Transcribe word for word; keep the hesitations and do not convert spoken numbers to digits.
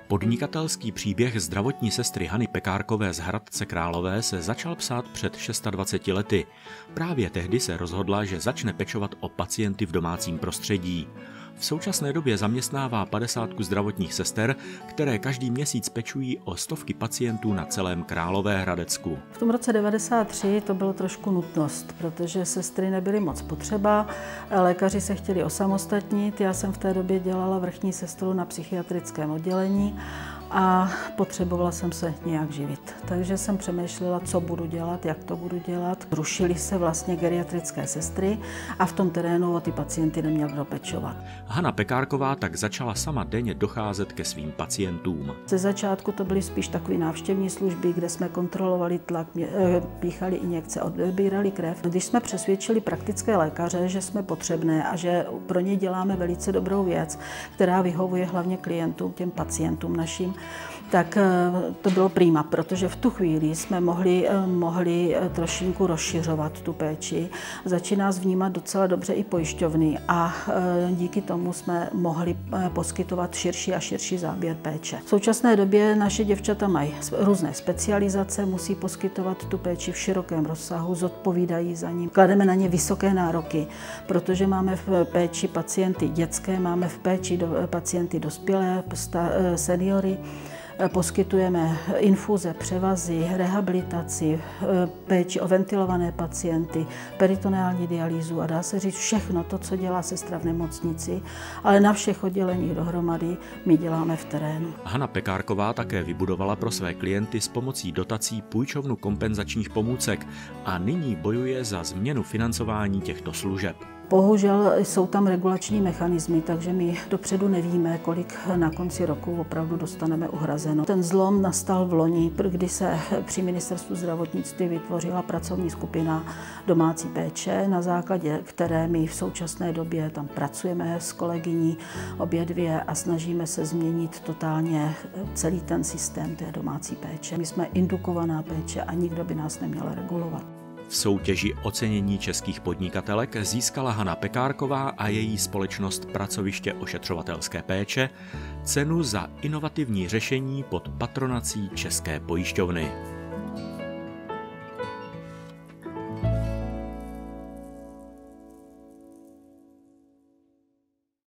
Podnikatelský příběh zdravotní sestry Hany Pekárkové z Hradce Králové se začal psát před dvaceti šesti lety. Právě tehdy se rozhodla, že začne pečovat o pacienty v domácím prostředí. V současné době zaměstnává padesátku zdravotních sester, které každý měsíc pečují o stovky pacientů na celém Královéhradecku. V tom roce devadesát tři to bylo trošku nutnost, protože sestry nebyly moc potřeba, lékaři se chtěli osamostatnit, já jsem v té době dělala vrchní sestru na psychiatrickém oddělení a potřebovala jsem se nějak živit. Takže jsem přemýšlela, co budu dělat, jak to budu dělat. Rušily se vlastně geriatrické sestry a v tom terénu o ty pacienty neměl kdo pečovat. Hana Pekárková tak začala sama denně docházet ke svým pacientům. Ze začátku to byly spíš takové návštěvní služby, kde jsme kontrolovali tlak, píchali injekce, odbírali krev. Když jsme přesvědčili praktické lékaře, že jsme potřebné a že pro ně děláme velice dobrou věc, která vyhovuje hlavně klientům, těm pacientům našim, tak to bylo prima, protože v tu chvíli jsme mohli, mohli trošinku rozšiřovat tu péči. Začíná nás vnímat docela dobře i pojišťovny a díky tomu jsme mohli poskytovat širší a širší záběr péče. V současné době naše děvčata mají různé specializace, musí poskytovat tu péči v širokém rozsahu, zodpovídají za ní. Klademe na ně vysoké nároky, protože máme v péči pacienty dětské, máme v péči do, pacienty dospělé, seniory. Poskytujeme infuze, převazy, rehabilitaci, péči o ventilované pacienty, peritoneální dialýzu a dá se říct všechno to, co dělá sestra v nemocnici, ale na všech odděleních dohromady my děláme v terénu. Hana Pekárková také vybudovala pro své klienty s pomocí dotací půjčovnu kompenzačních pomůcek a nyní bojuje za změnu financování těchto služeb. Bohužel jsou tam regulační mechanismy, takže my dopředu nevíme, kolik na konci roku opravdu dostaneme uhrazeno. Ten zlom nastal v loni, kdy se při ministerstvu zdravotnictví vytvořila pracovní skupina domácí péče, na základě které my v současné době tam pracujeme s kolegyní obě dvě a snažíme se změnit totálně celý ten systém té domácí péče. My jsme indukovaná péče a nikdo by nás neměl regulovat. V soutěži ocenění českých podnikatelek získala Hana Pekárková a její společnost Pracoviště ošetřovatelské péče cenu za inovativní řešení pod patronací České pojišťovny.